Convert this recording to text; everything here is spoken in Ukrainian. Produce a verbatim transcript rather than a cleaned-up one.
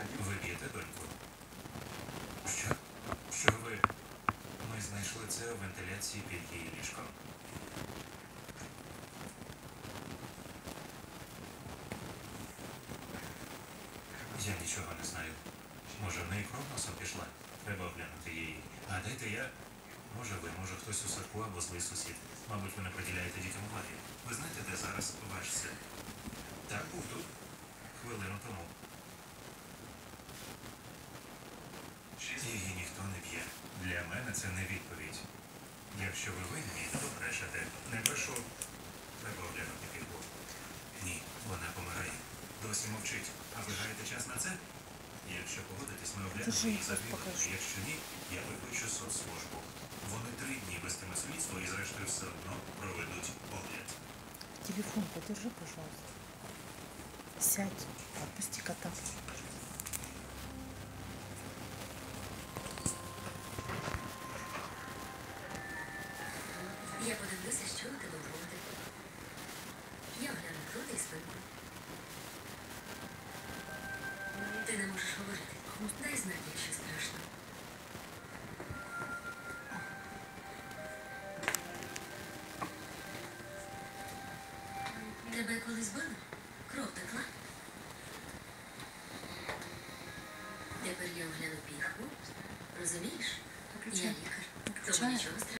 Ви б'єте доньку? Що? Що ви? Ми знайшли це у вентиляції під її ліжком. Я нічого не знаю. Може, в неї кров носом пішла? Треба оглянути її. А дайте я... Може ви, може хтось у садку або злий сусід. Мабуть, ви не приділяєте дітям уваги. Ви знаєте, де зараз ваш син? Так, був тут. Хвилину тому. Її ніхто не б'є. Для мене це не відповідь. Якщо ви винні, то брешете. Не брешу. Треба оглянути підлогу. Ні, вона помирає. Досі мовчить. А ви гаєте час на це? Якщо погодитесь, ми оглянемо її за дві години. Якщо ні, я викличу соцслужбу. Вони три дні вестиме слідство і зрештою все одно проведуть огляд. Телефон подержи, пожалуйста. Сядь, отпусти кота. Я подивлюся, що у тебе в роті. Я огляну груди і спинку. Ти не можеш говорити. Дай знати, якщо страшно. Тебе колись били? Кров текла? Тепер я огляну піхву. Розумієш? Я лікар. Тому нічого страшного.